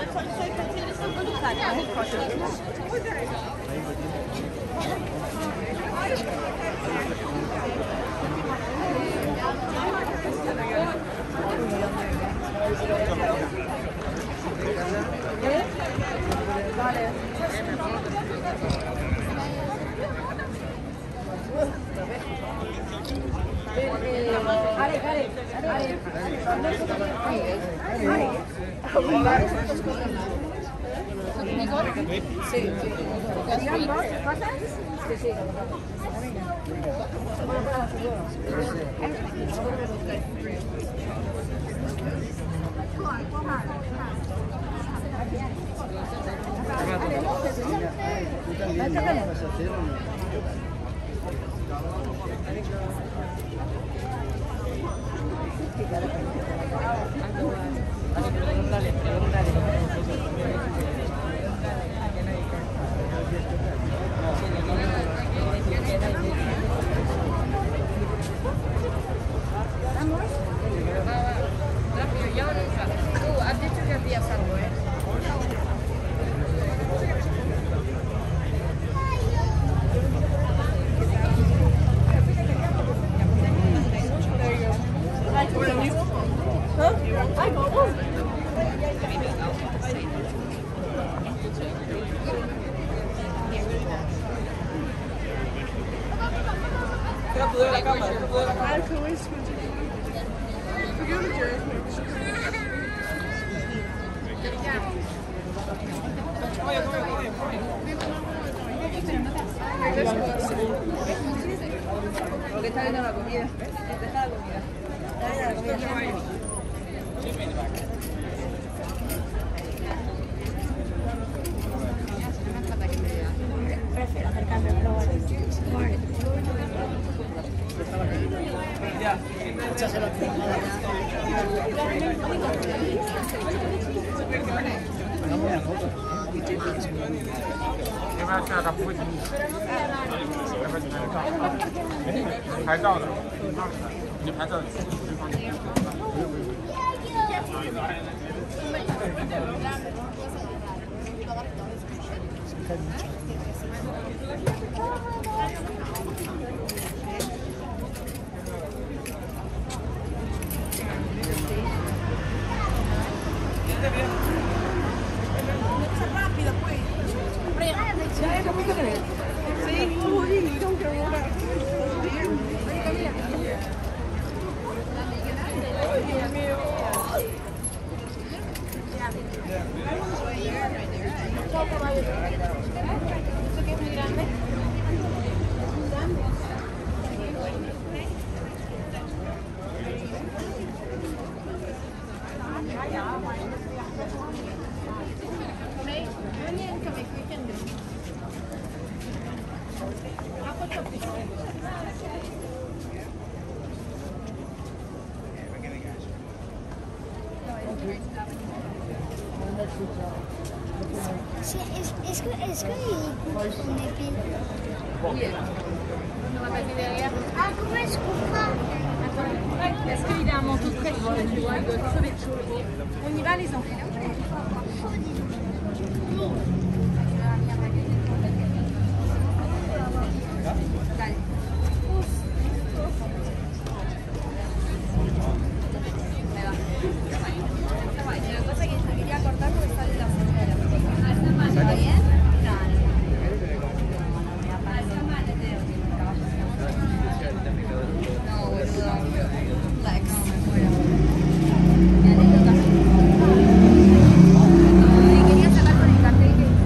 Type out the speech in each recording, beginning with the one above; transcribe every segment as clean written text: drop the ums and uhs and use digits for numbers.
Porque está viendo la comida. Deja la comida. Dale la comida. Prefiero acercarme a probar. 拍照的，你拍照的。 Rápido, pues. Sí, uy, no quiero ver. Ay, Dios mío. ¿Eso que es muy grande? Est-ce qu'il peut son épée? Ah, comment est-ce qu'on fera? Est-ce qu'il a un manteau très chaud? Tu vois, il doit crever de chaud. On y va, les enfants. Quería sacar con el cartel que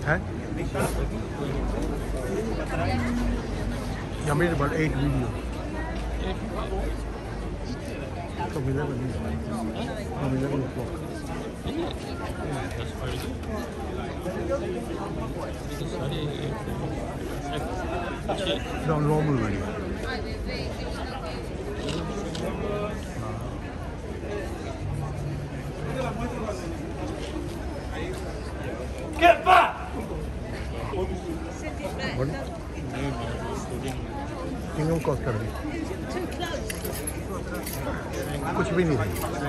Huh? I made about 8 videos. From 11. From 11 o'clock. That's very good. No, normal video. Get back! What? Kingdom cost कर दी कुछ भी नहीं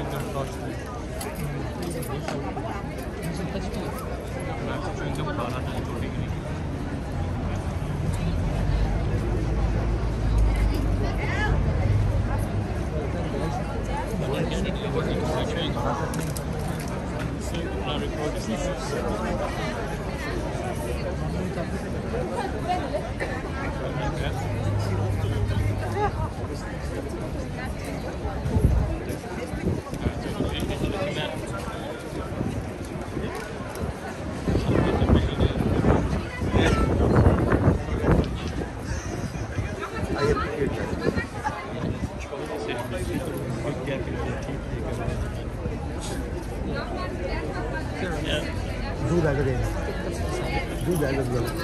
Do that again. Do that as well.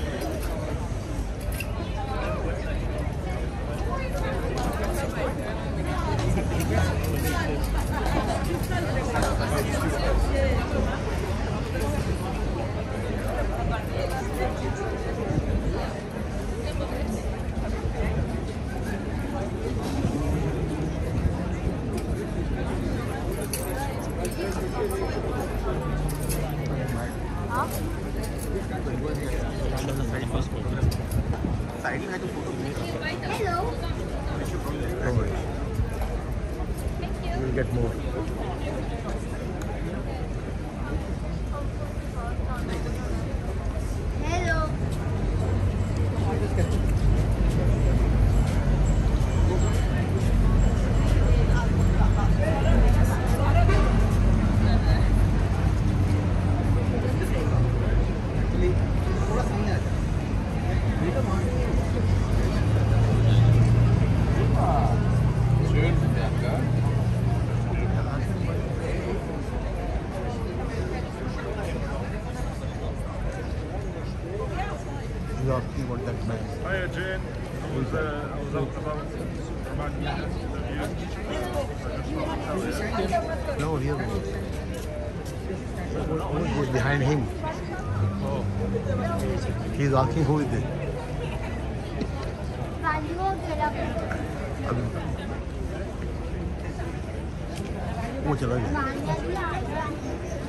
Hello. Don't worry. We'll get more. Hello. He's asking what that meant. Hiya, Jane. I was out about No, here. Who is behind him? Oh. He's asking who is it? अभी वो चला गया